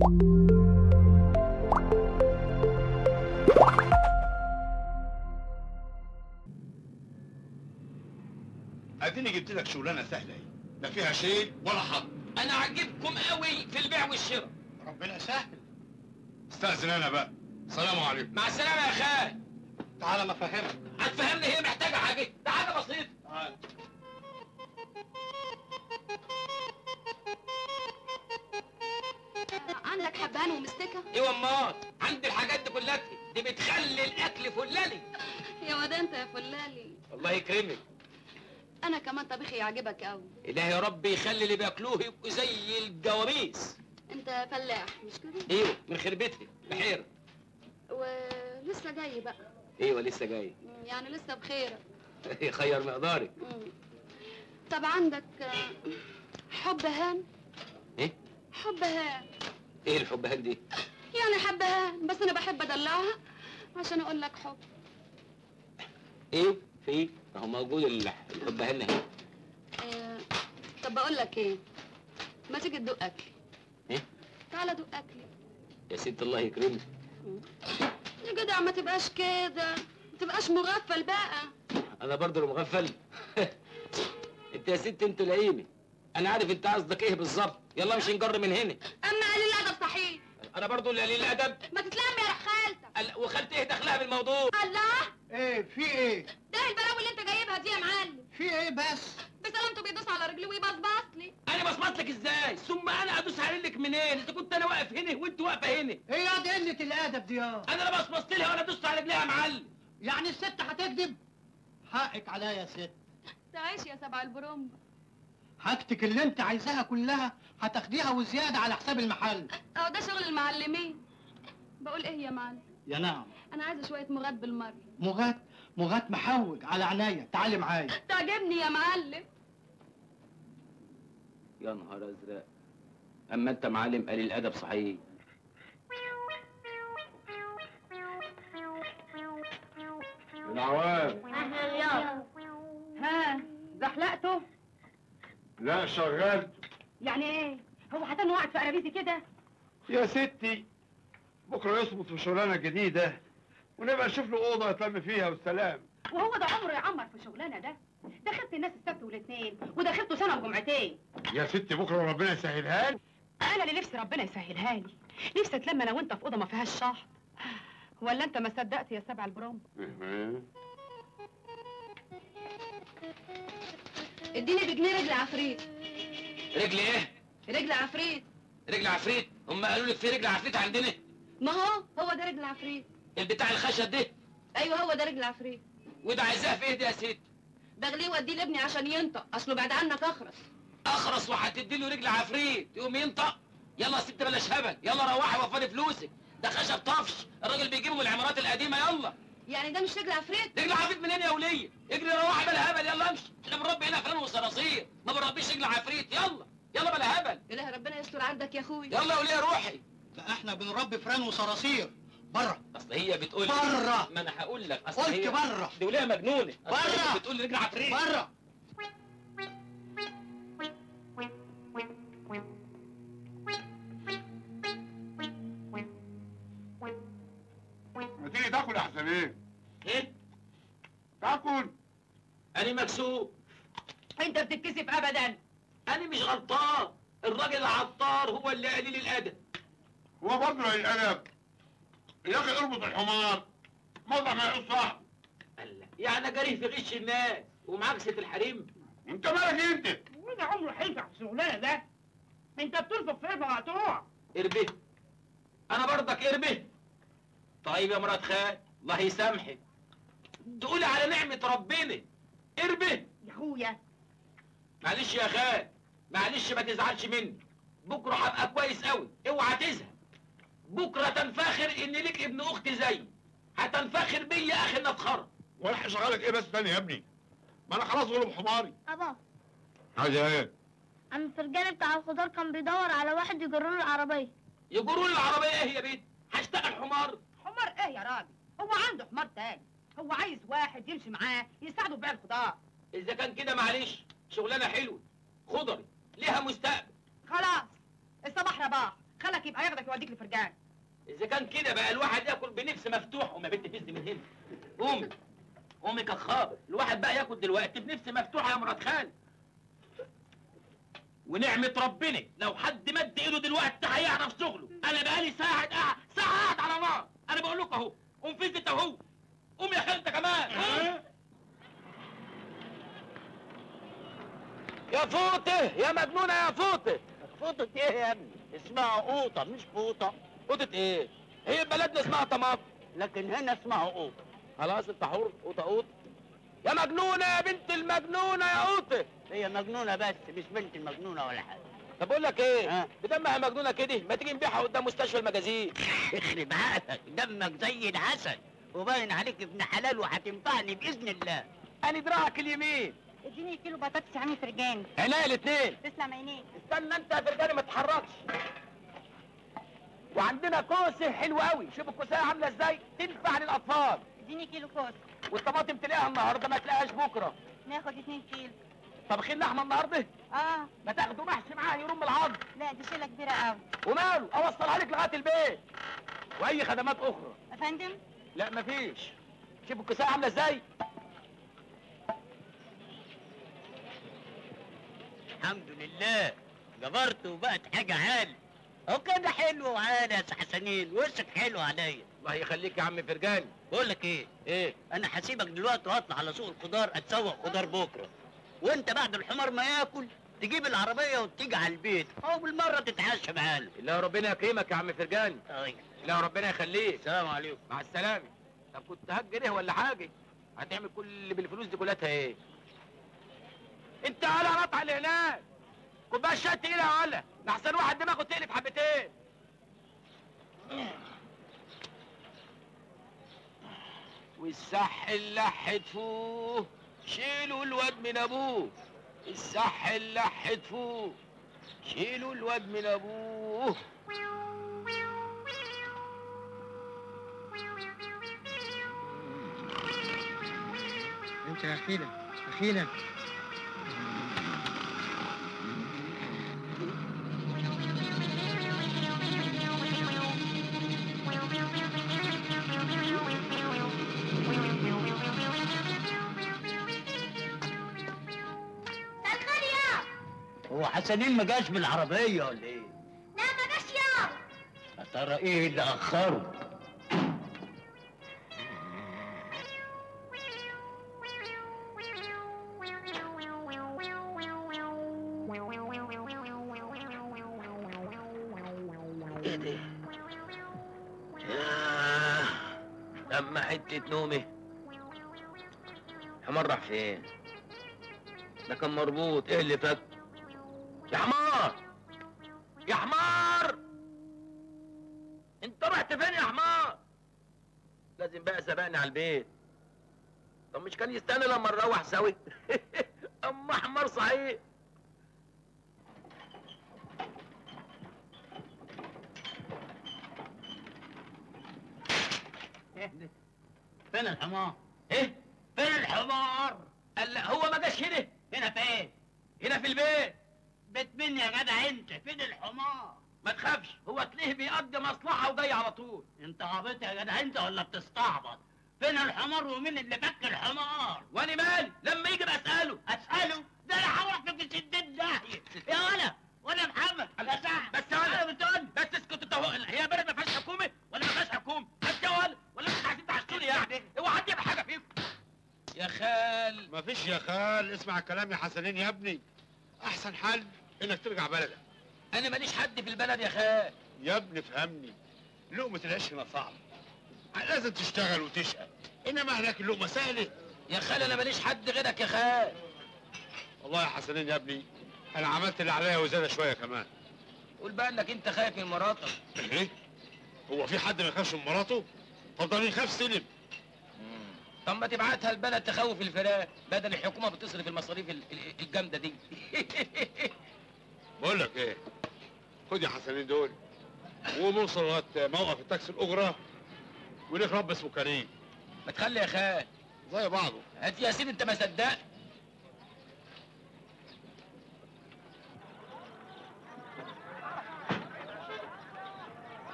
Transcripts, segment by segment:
اديني جبت لك شغلانه سهله اهي، لا فيها شيء ولا حظ. انا عاجبكم قوي في البيع والشراء. ربنا يسهل. استاذن انا بقى. السلام عليكم. مع السلامه يا خال. تعالى ما افهمك. هتفهمني، هي محتاجه حاجه، ده حاجه بسيطه. تعالى. عندك حبهان ومستكه؟ ايوه امال، عندي الحاجات دي كلها، دي بتخلي الاكل فلالي. يا واد انت يا فلالي. الله يكرمك. انا كمان طبيخي يعجبك قوي. الهي يا رب يخلي اللي بياكلوه يبقوا زي الجواميس. انت فلاح مش كده؟ ايوه من خربتي بحيره. ولسه جاي بقى؟ ايوه لسه جاي. يعني لسه بخير. خير مقدارك. طب عندك حب هان؟ ايه؟ حب هان. ايه الحب هان دي؟ يعني حبهان، بس انا بحب ادلعها عشان اقول لك حب. ايه؟ في اهو موجود الحب هان اهي. طب بقول لك ايه؟ ما تيجي تدوق اكلي. ايه؟ تعالى دوق اكلي. يا ست الله يكرمك. يا جدع ما تبقاش كده، ما تبقاش مغفل بقى. انا برضه اللي مغفل. انت يا ست انت لاقيني، انا عارف انت قصدك ايه بالظبط. يلا مش نجر من هنا. اما قليل الادب صحيح. انا برضه اللي قليل الادب. ما تتلم يا خالتك. وخالتي ايه دخلها بالموضوع؟ الله، ايه في ايه؟ ده البلاوي اللي انت جايبها دي يا معلم. في ايه بس؟ بسلامته بيدوس على رجلي ويبصبص لي. انا بصمت لك ازاي؟ ثم انا ادوس على رجلك منين؟ اذا كنت انا واقف هنا وانت واقفه هنا. ايه يا دي قله الادب دي يا؟ انا لا بصمت لها ولا دوست على رجليها يا معلم. يعني الست هتكذب؟ حقك عليا يا ست. تعيش يا سبع البرومبا. حاجتك اللي انت عايزاها كلها هتاخديها وزياده على حساب المحل. اهو ده شغل المعلمين. بقول ايه يا معلم؟ يا نعم. انا عايزه شويه مغات بالمره. مغات محوج على عينيا، تعالي معايا. تعجبني يا معلم. يا نهار ازرق، اما انت معلم قليل الادب صحيح. العوام. اهلا يابا. ها زحلقته؟ لا شغلته. يعني ايه؟ هو هتنو قاعد في قرابيزي كده؟ يا ستي بكره يظبط في شغلانه جديده ونبقى نشوف له اوضه يتلم فيها والسلام. وهو ده عمره يعمر في شغلانه ده؟ دخلت الناس السبت والاثنين ودخلته سنه وجمعتين. يا ستي بكره ربنا يسهلها لي. انا اللي نفسي ربنا يسهلها لي، نفسي اتلم انا وانت في اوضه ما فيهاش شحط. ولا انت ما صدقت يا سبع البروم؟ اديني بجنيه رجل عفريت. رجل ايه؟ رجل عفريت. رجل عفريت؟ هم قالوا لك في رجل عفريت عندنا؟ ما هو ده رجل عفريت. البتاع الخشب ده؟ ايوه هو ده رجل عفريت. وده عايزاه في ايه ده يا ست؟ بغليه واديه لابني عشان ينطق، اصله بعد عنك اخرس. اخرس وهتدي له رجل عفريت يقوم ينطق؟ يلا يا ست بلاش هبل، يلا روحي وفري فلوسك، ده خشب طفش، الراجل بيجيبه من العمارات القديمه. يلا. يعني ده مش رجل عفريت؟ رجل عفريت منين يا وليه؟ اجري روحي بلا هبل، يلا امشي، احنا بنربي هنا فلان وصراصير، ما بنربيش رجل عفريت. يلا يلا بلا هبل. اله ربنا يستر عندك يا اخوي. يلا يا وليه روحي. لا احنا بنربي فران وصراصير. بره. اصل هي بتقول بره. ما انا هقول لك، اصل قلت هي بره. دي وليه مجنونه. بره. بتقول لي رجل عفريت. بره. ما تيجي تاكل يا حسنين؟ ايه؟ تاكل؟ انا مكسوف. انت بتتكسف ابدا. انا مش غلطان، الراجل العطار هو اللي قليل الادب. هو برضه قليل الادب. يا اخي اربط الحمار موضع ما يقول صح. الله، يعني جريه في غش الناس ومعاكسه الحريم. انت مالك انت؟ وده عمره هينفع في الشغلانه ده؟ انت بترفض في قربه مقطوع. اربه. انا برضك اربه. طيب يا مرات خال الله يسامحك، تقولي على نعمه ربنا اربه. يا اخويا معلش يا خال، معلش ما تزعلش مني، بكره هبقى كويس قوي، اوعى تزهق. بكره تنفخر ان ليك ابن اخت زيي، هتنفخر بيا اخي النفخره. وانا هشغلك ايه بس تاني يا ابني؟ ما انا خلاص غلب حماري. أبا عايز ايه؟ عم الفرجاني بتاع الخضار كان بيدور على واحد يجر له العربية. يجروا لي العربيه ايه يا بنت؟ هشتغل حمار؟ حمار ايه يا راجل؟ هو عنده حمار تاني، هو عايز واحد يمشي معاه يساعده في بيع الخضار. اذا كان كده معلش، شغلانه حلوه خضري ليها مستقبل. خلاص الصباح رباح، خلك يبقى ياخدك يوديك لفرجان. اذا كان كده بقى الواحد ياكل بنفس مفتوح. قوم يا بنت فزي من هنا. قومي قومي كخابر. الواحد بقى ياكل دلوقتي بنفس مفتوحه يا مرات خالد. ونعمة ربنا لو حد مد ايده دلوقتي هيعرف شغله. انا بقالي ساعة قاعد على نار. انا بقول لكم اهو. قوم فز انت اهو. قوم يا خالد انت كمان. قوم. يا فوطه يا مجنونه يا فوطه. فوطة ايه يا ابني؟ اسمها قوطة مش فوطة. فوطه ايه؟ هي بلدنا اسمها طماطم. لكن هنا اسمها قوطة. خلاص انت حر. قوطه قوطه. يا مجنونه يا بنت المجنونه يا قوطه. هي مجنونة بس مش بنت المجنونة ولا حاجة. طب اقول لك ايه؟ ها؟ بدمها مجنونه كده ما تيجي نبيعها قدام مستشفى المجازين. يخرب عقلك، دمك زي العسل وباين عليك ابن حلال وهتنفعني بإذن الله. انا دراعك اليمين. اديني كيلو بطاطس يا عم فرجاني. عينيا الاثنين. تسلم عينيك. استنى انت يا فرجاني ما تتحركش. وعندنا كوسه حلوه قوي. شوف الكوسه عامله ازاي تنفع للاطفال. اديني كيلو كوس. والطماطم تلاقيها النهارده ما تلاقيهاش بكره. ناخد 2 كيلو. طبخين لحمه النهارده اه. ما تاخدوا محشي معاه يرم العظم. لا دي شيله كبيره قوي. وماله اوصلها لك لغايه البيت. واي خدمات اخرى. يا فندم. لا مفيش. شوف الكوسه عامله ازاي. الحمد لله جبرت وبقت حاجة عالي. هو كده حلو وعالي يا حسنين، وشك حلو عليا. الله يخليك يا عم فرجاني. بقول لك ايه؟ ايه؟ انا هسيبك دلوقتي واطلع على سوق الخضار اتسوق خضار بكره. وانت بعد الحمار ما ياكل تجيب العربيه وتيجي على البيت او بالمره تتعشى معانا. لا ربنا يكرمك يا عم فرجاني. طيب لا ربنا يخليك. السلام عليكم. مع السلامه. طب كنت هتجريه ولا حاجه؟ هتعمل كل اللي بالفلوس دي كلها ايه؟ انت على قطع اللي هناك. كوبايه شاي تقيله ولا؟ لحسن واحد دماغه تقلب حبتين. والصح اللح تفوه شيلوا الواد من ابوه. الصح اللح تفوه شيلوا الواد من ابوه. انت يا اخينا اخينا. هو حسنين ما جاش بالعربيه ولا ايه؟ لا ما جاش يا. يا ترى ايه اللي اخره؟ ايه ده؟ ياه لما حتة نومي. حمار راح فين؟ ده كان مربوط. ايه اللي فك؟ يا حمار يا حمار انت رحت فين يا حمار؟ لازم بقى سبقني على البيت. طب مش كان يستنى لما نروح سوي؟ اما حمار صحيح. فين الحمار؟ ايه؟ فين الحمار؟ قال لا هو ما جاش هنا. هنا فين؟ هنا في البيت. بيت مين يا جدع انت؟ فين الحمار؟ ما تخافش هو تلاقيه بيقضي مصلحة وجاي على طول. انت عبيط يا جدع انت ولا بتستعبط؟ فين الحمار ومين اللي فك الحمار؟ وانا مالي لما يجي بسأله. اساله؟ ده انا هروح في السدين داهيه يا ولا محمد يا سعد. بس انا بتقول بس اسكت انت. هي بلد ما فيهاش حكومه ولا ما فيهاش حكومه؟ بس ولا انتوا عايزين تعشتوني يعني؟ اوعى حد يعمل حاجه فيكم. يا خال مفيش يا خال، اسمع الكلام يا حسنين يا ابني. احسن حل انك ترجع بلدك. انا ماليش حد في البلد يا خال. يا ابني فهمني، لقمة العيش هنا صعبة، لازم تشتغل وتشقى، انما هناك اللقمة سهلة. يا خال انا ماليش حد غيرك يا خال. والله يا حسنين يا ابني انا عملت اللي عليا وزيادة شوية كمان. قول بقى انك انت خايف من مراتك. ايه؟ هو في حد ما يخافش من مراته؟ اتفضل يخاف سلم. طب ما تبعتها البلد تخوف الفراق بدل الحكومه بتصرف المصاريف الجامده دي. بقول لك ايه؟ خد يا حسنين دول ونوصل لغايه موقف التاكسي الاجره وليك رب اسمه كريم. ما تخلي يا خال زي بعضه. هات يا سيدي انت ما صدقت.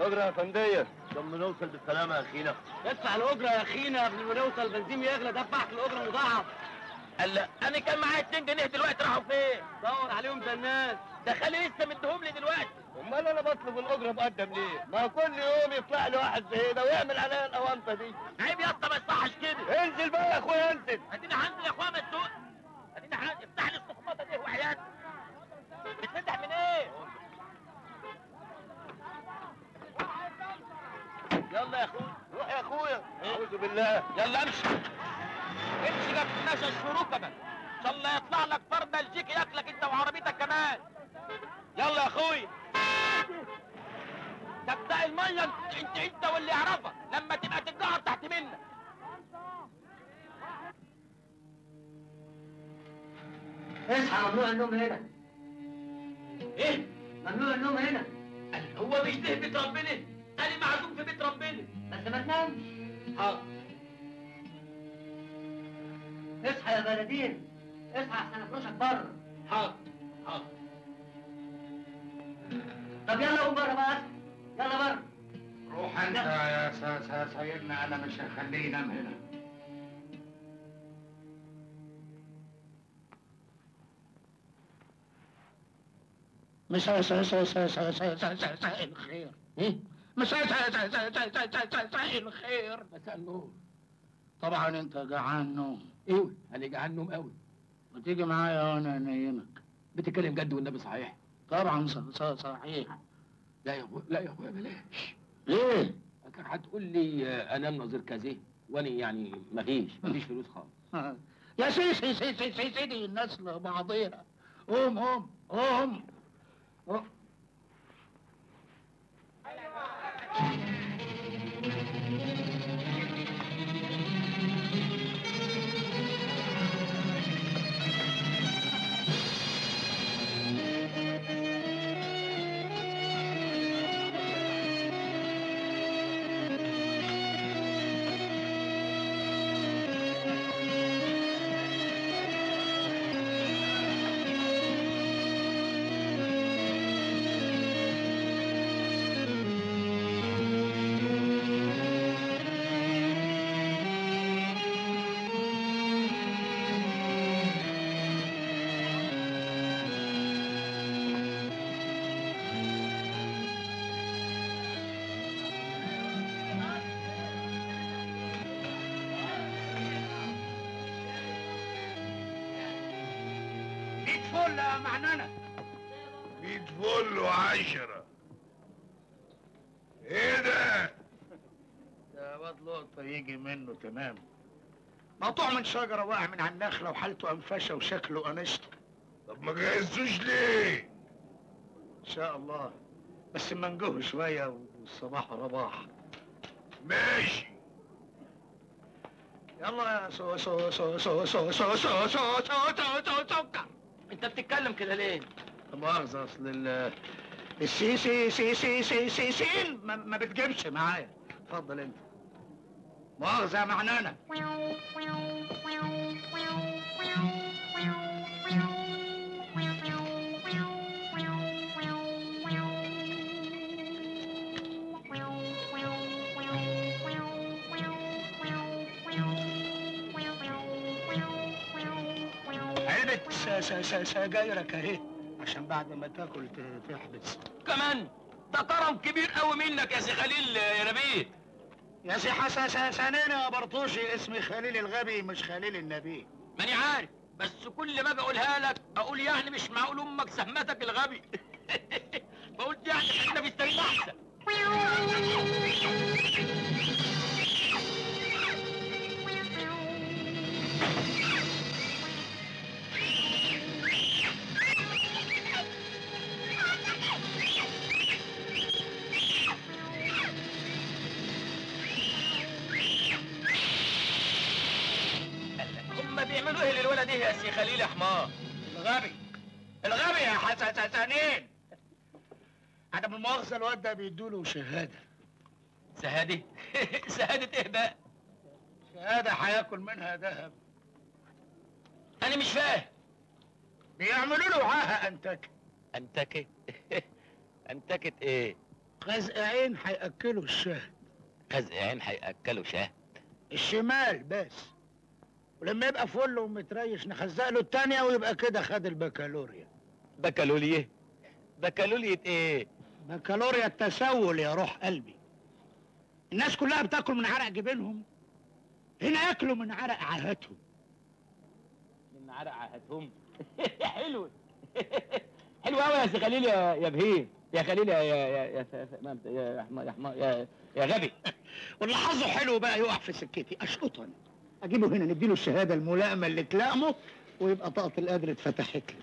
الاجره يا فنديه لما نوصل بالسلامه يا اخينا. ادفع الاجره يا اخينا قبل ما نوصل، البنزين يغلى. دفعت الاجره مضاعف. قال انا كان معايا 2 جنيه دلوقتي راحوا فين؟ دور عليهم ده الناس. ده خالي لسه مديهم لي دلوقتي. امال انا بطلب الاجره مقدم ليه؟ ما كل يوم يطلع لي واحد زي ده ويعمل عليا الاوانطه دي. عيب يا اسطى، ما يصحش كده. انزل بقى يا اخويا انزل. اديني هنزل يا اخويا، ما تسوق. اديني افتح لي الصخمطه دي وحياتي. بتفتح من ايه؟ يلا يا اخويا روح يا اخويا. اعوذ بالله. يلا امشي. امشي ما تستناش الشروكه بقى. ان شاء الله يطلع لك فرد بلجيكي ياكلك انت وعربيتك كمان. يلا يا اخويا. ده بتاع الميه انت واللي يعرفك لما تبقى تتجهر تحت منك. اصحى، ممنوع النوم هنا. ايه؟ ممنوع النوم هنا. هو مش ده بيت ربنا؟ انا معزوم في بيت ربنا. بس ما تنامش. حاضر. اصحى يا بلدين، اصحى احسن افرشك بره. حاضر حاضر. طب يلا قوم بره بقى، يلا بره. روح انت يا سيدنا، انا مش هخليه ينام هنا. مساء الخير. مساء الخير. مساء النور. طبعا انت جعان نوم. ايوه انا جعان نوم قوي. ما تيجي معايا وانا انيمك. بتتكلم جد والنبي صحيح؟ طبعا صحيح. لا يا اخويا، لا يا اخويا بلاش. ليه؟ كان هتقول لي انام نظير كذا وانا يعني مفيش فلوس خالص. يا سيدي الناس لبعضيها. قوم. فل يا معننة. 100 فل و10. ايه ده؟ ده واد لقطة يجي منه تمام. مقطوع من شجرة واقع من على النخلة وحالته انفشة وشكله قنشته. طب ما جهزتوش ليه؟ ان شاء الله، بس اما نجوه شوية والصباح رباح. ماشي. يلا يا سكر. انت بتتكلم كده ليه؟ مؤاخذة، اصل السين ما بتجيبش معايا. اتفضل انت. مؤاخذة يا معنانة. سجايرك اهي عشان بعد ما تاكل تحبس. كمان ده كرم كبير قوي منك يا سي خليل يا نبيل. يا سي حسنين يا برطوشي، اسمي خليل الغبي مش خليل النبي. ماني عارف، بس كل ما اجي اقولها لك اقول يعني مش معقول امك سمتك الغبي. فقلت يعني احنا بالسليم احسن. بيعملوا ايه للولد ايه يا سي خليل يا حمار؟ الغبي يا حسنين. عدم المؤاخذة الواد ده بيدوله شهادة. شهادة؟ شهادة ايه بقى؟ شهادة هياكل منها ذهب. أنا مش فاهم. بيعملوا له عاهة أنتكة. أنتكة؟ أنتكة إيه؟ خزق عين هياكلوا الشهد. خزق عين هياكلوا شهد؟ الشمال بس، ولما يبقى فل ومتريش نخزق له التانية ويبقى كده خد البكالوريا. بكالوريا؟ بكالوريا ايه؟ بكالوريا التسول يا روح قلبي. الناس كلها بتاكل من عرق جبينهم، هنا ياكلوا من عرق عاهاتهم. من عرق عاهاتهم؟ حلو. حلو قوي يا سي خليل يا بهيم، يا خليل يا غبي. واللي حظه حلو بقى يقع في سكتي اشقطه انا، اجيبه هنا نديله الشهاده الملائمه اللي تلائمه ويبقى طاقه القدر اتفتحت له.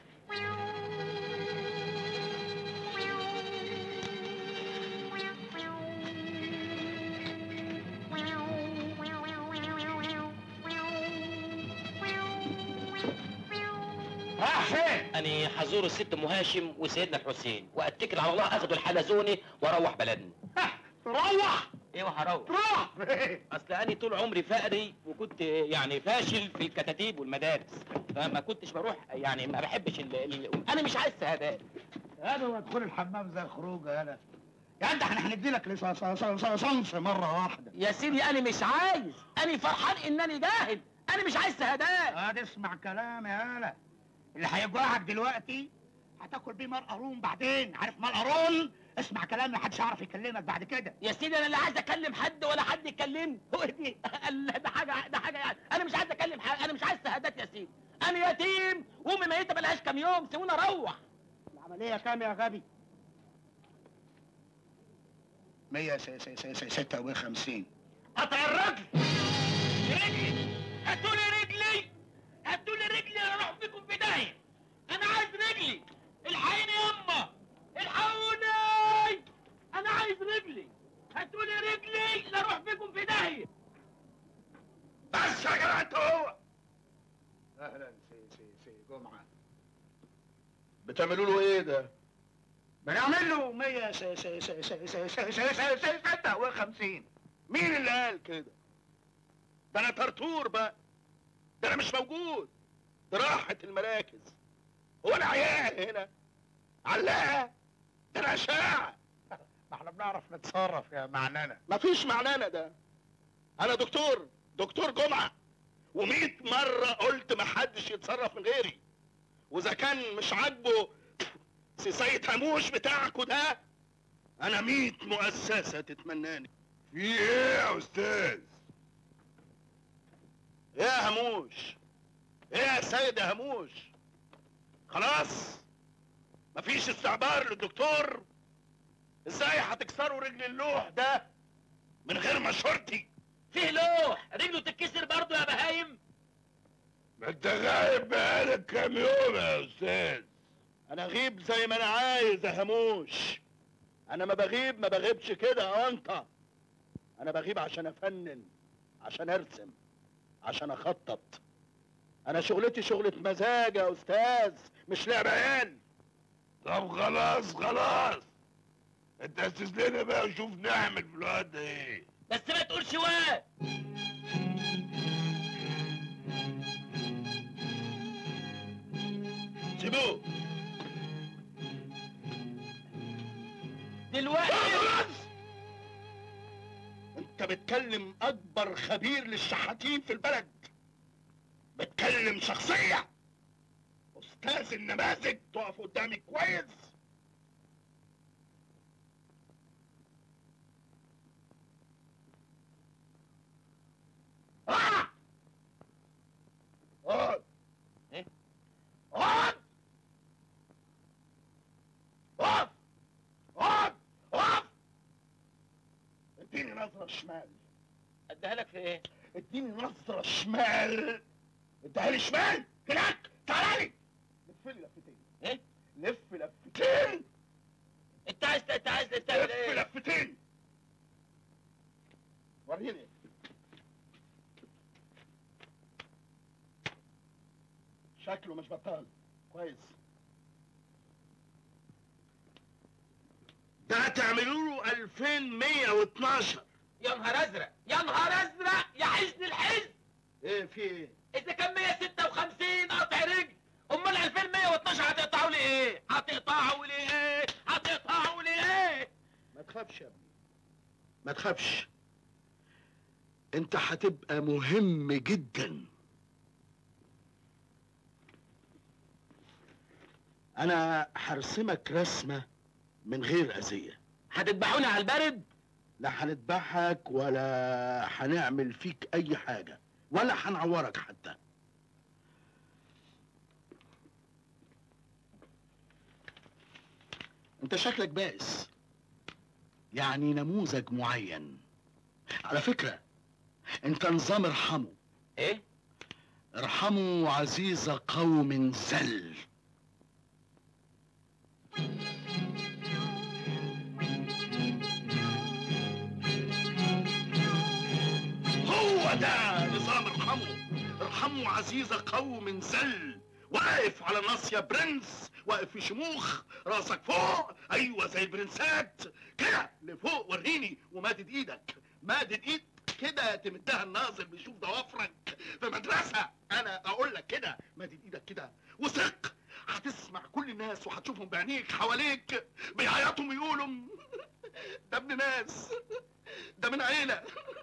راح فين؟ أنا حزور الست أم هاشم وسيدنا الحسين وأتكل على الله أخدوا الحلزوني وأروح بلدنا. روح! ايوه هروح. روح! اصل انا طول عمري فقري وكنت يعني فاشل في الكتاتيب والمدارس، فما كنتش بروح، يعني ما بحبش انا مش عايز شهادات. هذا وادخل الحمام زي خروجه هلا. يا انت احنا هندي لك لصنف مره واحده. يا سيدي انا مش عايز، انا فرحان انني جاهل، انا مش عايز شهادات. اسمع كلام يا هلا، اللي هيجوعك دلوقتي هتاكل بيه مال قارون بعدين، عارف مال قارون؟ اسمع كلامي محدش يعرف يكلمك بعد كده. يا سيدي انا لا عايز اكلم حد ولا حد يكلمني، هو دي ده حاجه يعني، انا مش عايز اكلم حد، انا مش عايز شهادات يا سيدي، انا يتيم وامي ميته بقالهاش كام يوم، سيبوني اروح. العمليه كام يا غبي؟ 156. قطع الرجل. رجلي، هاتولي رجلي، هاتولي رجلي، انا اروح فيكم في داهيه. انا عايز رجلي، الحقيني يما، الحقوني، انا عايز رجلي، هاتولي رجلي لا اروح فيكم في داهيه. بس يا جماعه انت هو. اهلا سي جمعه. بتعملوا له ايه ده؟ بنعمل له 156. مين اللي قال كده؟ ده انا طرطور بقى، ده انا مش موجود، ده راحت المراكز. هو انا عيال هنا علاقه؟ ده انا اشاعه. ما احنا بنعرف نتصرف يا معنانا. مفيش معنانا ده. انا دكتور جمعه، و100 مره قلت محدش يتصرف من غيري. واذا كان مش عاجبه سيد هموش بتاعكوا ده، انا 100 مؤسسه تتمناني. في ايه يا استاذ؟ ايه يا هموش؟ ايه يا سيد يا هموش؟ خلاص مفيش استعبار للدكتور؟ ازاي هتكسروا رجل اللوح ده من غير مشورتي؟ فيه لوح رجله تتكسر برضه يا بهايم؟ ما انت غايب بقالك كام يوم يا استاذ. انا اغيب زي ما انا عايز يا هموش. انا ما بغيبش كده يا انت. انا بغيب عشان افنن، عشان ارسم، عشان اخطط. انا شغلتي شغلة مزاج يا استاذ، مش لعب عيال. طب خلاص انت استاذ لنا بقى وشوف نعمل في الوقت ده ايه. بس ما تقولش واد. سيبوه دلوقتي. انت بتكلم اكبر خبير للشحاتين في البلد، بتكلم شخصية استاذ النماذج تقف قدامي كويس. اقعد ايه؟ اقعد اديني نظرة شمال. اديها لك في ايه؟ اديني نظرة شمال. اديها لي شمال هناك. تعالى لي لف لي لفتين. ايه؟ لف لفتين. انت عايز تعمل لف ايه؟ لفتين. وريني. شكله مش بطال. كويس. ده تعملوا له 2112. يا نهار ازرق، يا نهار ازرق يا حزن الحزن. ايه في ايه؟ اذا كان 156 قطع رجل، امال 2112 هتقطعوا لي ايه؟ هتقطعوا لي ايه؟ تخافش يا ابني، ما تخافش. انت هتبقى مهم جدا. انا هرسمك رسمة من غير اذية. هتذبحوني على البرد؟ لا هنذبحك ولا هنعمل فيك اي حاجة ولا هنعورك حتى. انت شكلك بائس، يعني نموذج معين. على فكرة انت نظام ارحموا. ايه؟ ارحموا عزيز قوم زل. هو ده نظام ارحموا. ارحموا عزيز قوم زل. واقف على ناصية برنس، واقف في شموخ، راسك فوق، ايوه زي البرنسات كده لفوق. وريني ومادد ايدك، مادد ايد كده تمدها الناظر بيشوف ضوافرك في مدرسة. انا اقول لك كده، مادد ايدك كده وثق. هتسمع كل الناس وهتشوفهم بعينيك حواليك بيعيطوا ويقولوا ده ابن ناس، ده من عيلة،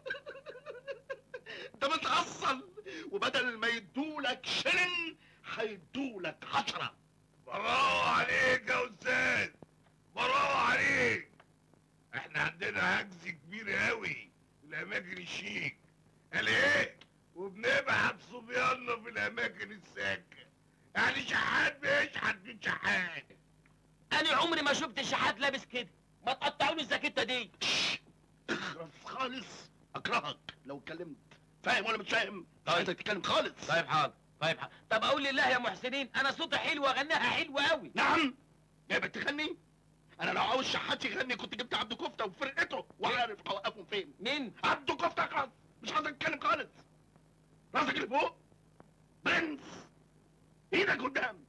ده متأصل، وبدل ما يدولك شلن هيدولك 10. برافو عليك يا استاذ، برافو عليك. احنا عندنا هجز كبير قوي في الاماكن الشيك، قال ايه؟ وبنبعت صبياننا في الاماكن الساكنه، يعني شحات بيشحت من شحات. انا عمري ما شفت شحات لابس كده. ما تقطعوني الزاكيته دي. اخرس خالص، اكرهك لو اتكلمت. فاهم ولا مش فاهم؟ طيب. انت تتكلم خالص. طيب حاضر، طيب حاضر. طب اقول لله يا محسنين، انا صوتي حلو واغنيها حلوه قوي. نعم، جايبك تغني؟ انا لو عاوز شحات يغني كنت جبت عبد كفته وفرقته وعارف اوقفهم فين. مين؟ عبد كفته خالص، مش عايز اتكلم خالص. راسك اللي فوق برنس، ايدك قدام.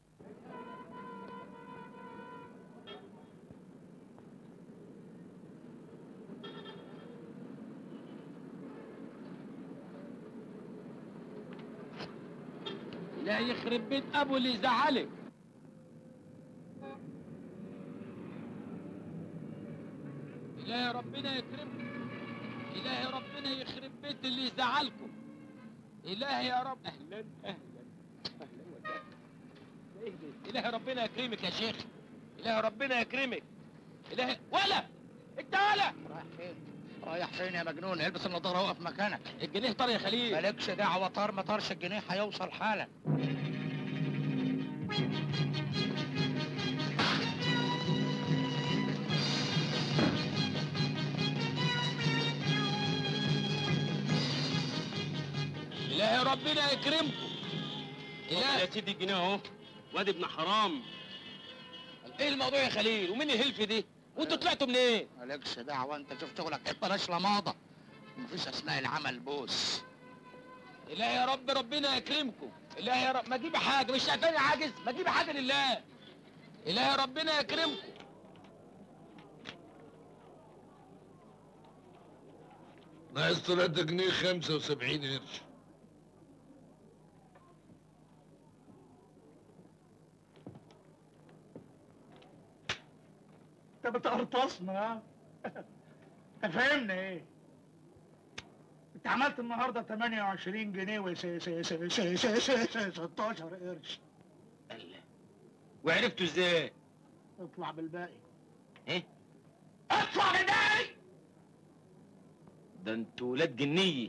لا يخرب بيت ابو اللي يزعلك. إلهي ربنا يكرمكم، إلهي ربنا يخرب بيت اللي يزعلكم. إلهي يا رب. أهلا أهلا أهلا وسهلا. إيه ده؟ إلهي ربنا يكرمك يا شيخ، إلهي ربنا يكرمك. إلهي ولا أنت ولا رايح فين؟ رايح فين يا مجنون؟ البس النضاره وقف مكانك. الجنيه طار يا خليل. مالكش دعوه، طار ما طارش الجنيه هيوصل حالا. إلهي ربنا يكرمكم. إلهي يا سيدي الجنيه اهو، وادي ابن حرام. ايه الموضوع يا خليل؟ ومين الهلف دي؟ وانتوا طلعتوا منين؟ مالكش دعوه، انت شوف شغلك. بلاش لماضه، مفيش اثناء العمل بوس. إلهي يا رب ربنا يكرمكم. إلهي يا رب ما تجيبي حاجه، مش شايفاني عاجز؟ ما تجيبي حاجه لله. إلهي ربنا يكرمكم. ناقص 3 جنيه 75 قرش. انت بتقرطصنا. انت فاهمني ايه؟ انت عملت النهارده 28 جنيه و 16 قرش. الله، وعرفتوا ازاي؟ اطلع بالباقي. ايه؟ اطلع بالباقي. ده انتوا ولاد جنيه.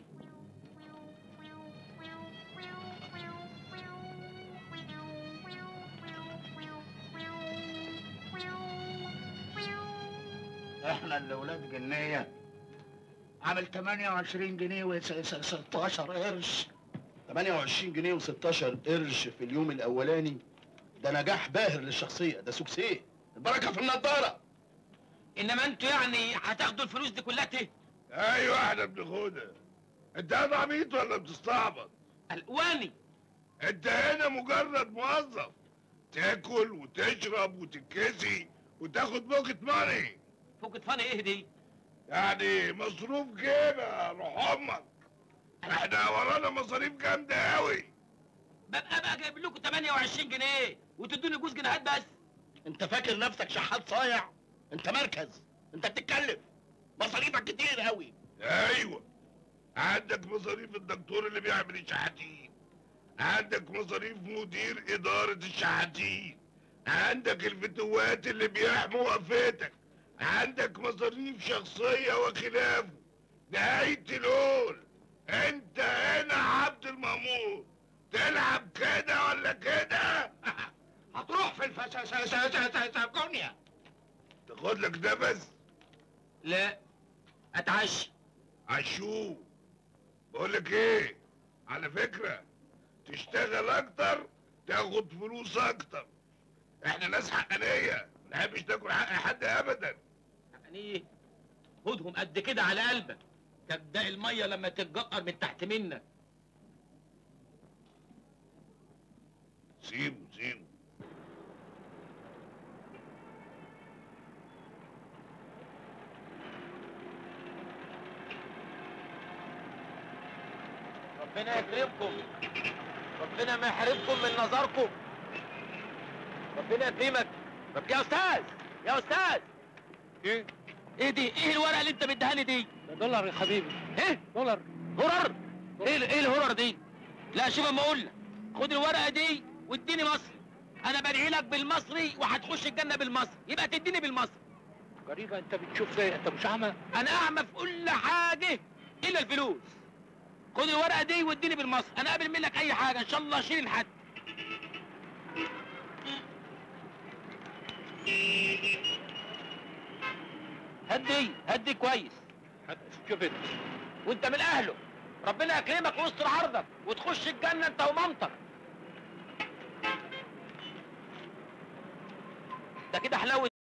احنا اللي ولاد جنيه. عامل 28 جنيه و 16 قرش. 28 جنيه و16 قرش في اليوم الاولاني، ده نجاح باهر للشخصيه، ده سوكسيه، البركه في النضاره. انما انتوا يعني هتاخدوا الفلوس دي كلها ايه؟ ايوه احنا بناخدها. انت هذا عبيط ولا بتستعبط؟ الواني. انت هنا مجرد موظف، تاكل وتشرب وتتكسي وتاخد بوكت ماني. فوق فاني ايه دي؟ يعني مصروف جيبه روح امك. احنا ورانا مصاريف جامده قوي. ببقى جايب لكم 28 جنيه وتدوني جوز جنيهات بس. انت فاكر نفسك شحات صايع؟ انت مركز، انت بتتكلف، مصاريفك كتير قوي. ايوه، عندك مصاريف الدكتور اللي بيعمل الشحاتين، عندك مصاريف مدير اداره الشحاتين، عندك الفتوات اللي بيحموا وقفتك، عندك مصاريف شخصيه وخلافه. نهايه الهول، انت هنا عبد المأمور، تلعب كده ولا كده؟ هتروح في الفسكونيا. تاخد لك نفس؟ لا، اتعشى. عشوه. بقول لك ايه، على فكره تشتغل اكتر تاخد فلوس اكتر. احنا ناس حقانيه، ما نحبش تاكل حق حد ابدا. يعني خدهم قد كده على قلبك، تبدا الميه لما تتجقر من تحت منك. سيبه سيبه. ربنا يكرمكم، ربنا ما يحرمكم من نظركم، ربنا يكرمك. طب يا استاذ، يا استاذ، ايه دي؟ ايه الورقه اللي انت مديها لي دي؟ دولار يا حبيبي. ايه؟ دولار. هرر؟ ايه الهرر دي؟ لا شوف اما اقول لك، خد الورقه دي واديني مصري، انا بدعي لك بالمصري وهتخش الجنه بالمصري، يبقى تديني بالمصري. غريبة، انت بتشوف زي انت مش اعمى؟ انا اعمى في كل حاجه الا الفلوس. خد الورقه دي واديني بالمصري، انا قابل منك اي حاجه ان شاء الله اشيل الحد. هدي كويس. شوف انت. وانت من اهله، ربنا يكرمك ويستر عرضك وتخش الجنه انت ومامتك. ده كده حلاوه